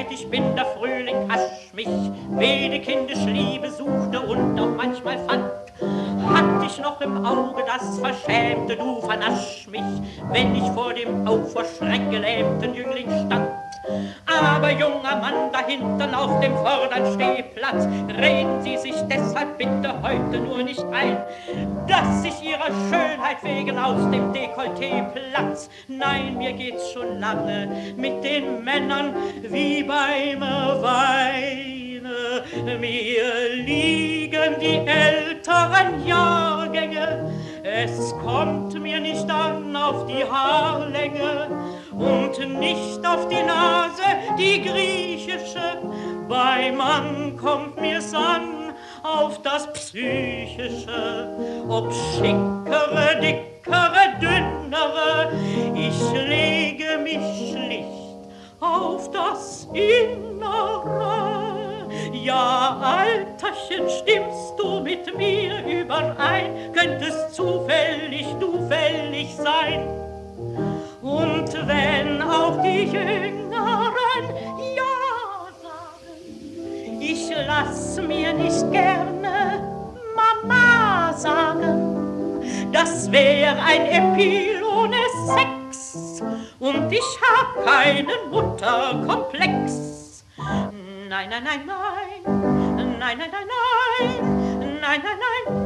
Zeit, ich bin der Frühling, hasch mich, wede kindisch Liebe suchte und auch manchmal fand. Hatt ich noch im Auge das Verschämte, du vernasch mich, wenn ich vor dem auch vor Schreck gelähmten Jüngling stand. Aber junger Mann da hinten auf dem vorderen Stehplatz, reden Sie sich deshalb bitte heute nur nicht ein, dass ich Ihrer Schönheit wegen aus dem Dekolleté platz. Nein, mir geht's schon lange mit den Männern wie beim Weine. Mir liegen die älteren Jahrgänge, es kommt mir nicht an auf die Haarlänge und nicht auf die Nase, die griechische. Beim Mann kommt mir's an auf das Psychische. Ob schickere, dickere, dünnere, ich lege mich schlicht auf das Innere. Ja, Alterchen, stimmst du mit mir überein? Könnte es zufällig du fällig sein? Und wenn auch die Jüngeren ja sagen, ich lass mir nicht gerne Mama sagen, das wär ein Epilone Sex und ich hab keinen Mutterkomplex. Nein, nein, nein, nein, nein, nein, nein, nein, nein, nein,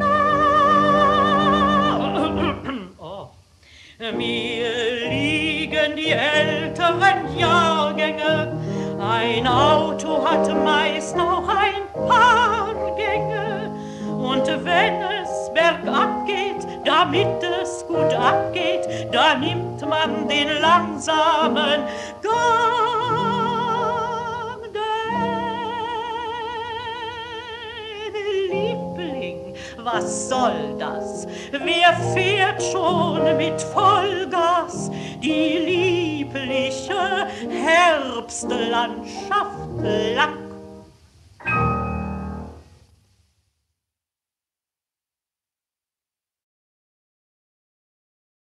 nein. Oh. Mir liegen die älteren Jahrgänge, ein Auto hat meist auch ein paar Gänge. Und wenn es bergab geht, damit es gut abgeht, da nimmt man den langsamen Gang. Liebling, was soll das? Wer fährt schon mit Vollgas die liebliche Herbstlandschaft lang?